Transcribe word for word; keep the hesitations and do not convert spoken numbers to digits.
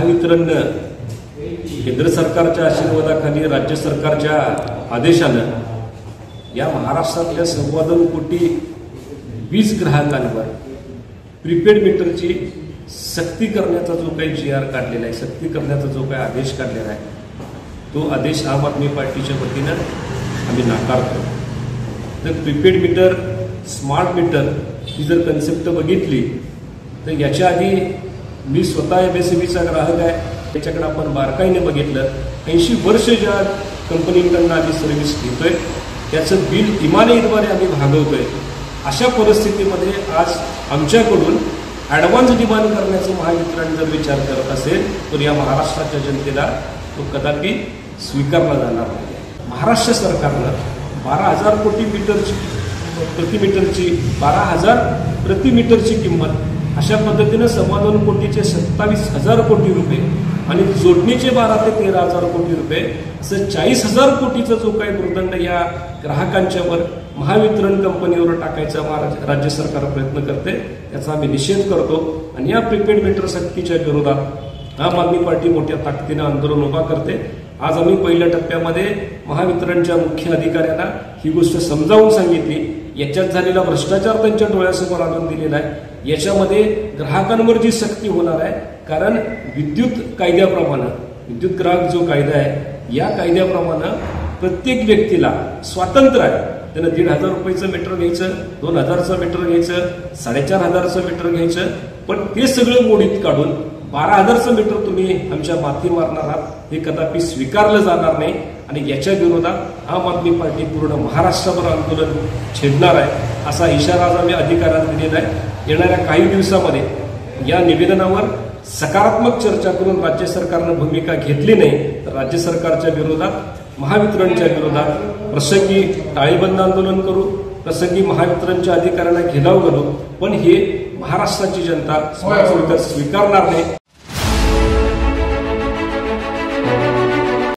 महावितरणनं केंद्र सरकारच्या आशीर्वादाखाली राज्य सरकारच्या आदेशानं या महाराष्ट्रातल्या सव्वा दोन कोटी वीज ग्राहकांवर प्रीपेड मीटरची सक्ती करण्याचा जो काही जी आर काढलेला आहे, सक्ती करण्याचा जो काही आदेश काढलेला आहे, तो आदेश आम आदमी पार्टीच्या वतीनं आम्ही नाकारतो. तर प्रीपेड मीटर, स्मार्ट मीटर ही जर कन्सेप्ट बघितली तर याच्या आधी मी स्वतः एम एस ई बीचा ग्राहक आहे. त्याच्याकडे आपण बारकाईने बघितलं, ऐंशी वर्ष ज्या कंपनीकडनं आम्ही सर्व्हिस घेतोय त्याचं बिल इमानईद्वारे आम्ही भागवतोय. अशा परिस्थितीमध्ये आज आमच्याकडून ॲडव्हान्स डिमांड करण्याचं महावितरण जर विचार करत असेल तर या महाराष्ट्राच्या जनतेला तो कदापि स्वीकारला जाणार नाही. महाराष्ट्र सरकारनं बारा हजार कोटी मीटरची प्रतिमीटरची बारा हजार प्रतिमीटरची किंमत अशा पद्धतीनं सव्वा दोन कोटीचे सत्तावीस हजार कोटी रुपये आणि जोडणीचे बारा ते तेरा हजार कोटी रुपये असं चाळीस हजार कोटीचा जो काही भूर्दंड या ग्राहकांच्यावर महावितरण कंपनीवर टाकायचा राज्य सरकार प्रयत्न करते, त्याचा आम्ही निषेध करतो. आणि या प्रीपेड मीटर सक्तीच्या विरोधात आम आदमी पार्टी मोठ्या ताकदीनं आंदोलन उभा करते. आज आम्ही पहिल्या टप्प्यामध्ये महावितरणच्या मुख्य अधिकाऱ्यांना ही गोष्ट समजावून सांगितली. याच्यात झालेला भ्रष्टाचार त्यांच्या डोळ्यासमोर आणून दिलेला आहे. याच्यामध्ये ग्राहकांवर जी सक्ती होणार आहे, कारण विद्युत कायद्याप्रमाणे, विद्युत ग्राहक जो कायदा आहे या कायद्याप्रमाणे प्रत्येक व्यक्तीला स्वातंत्र्य आहे. त्यानं दीड हजार रुपयाचं मीटर घ्यायचं, दोन हजारचं मीटर घ्यायचं, साडेचार हजारचं मीटर घ्यायचं, पण ते सगळं मोडीत काढून बारा हजारचं मीटर तुम्ही आमच्या माथी मारणार आहात हे कदापि स्वीकारलं जाणार नाही. आणि याच्या विरोधात आम आदमी पार्टी पूर्ण महाराष्ट्रभर आंदोलन छेडणार आहे असा इशारा आज आम्ही अधिकाऱ्यांना दिलेला आहे. येणाऱ्या काही दिवसामध्ये या निवेदनावर सकारात्मक चर्चा करून राज्य सरकारनं भूमिका घेतली नाही तर राज्य सरकारच्या विरोधात, महावितरणच्या विरोधात प्रसंगी टाळेबंद आंदोलन करू, प्रसंगी महावितरणच्या अधिकाऱ्यांना घेराव घालू. पण हे महाराष्ट्राची जनता स्वीकारणार नाही.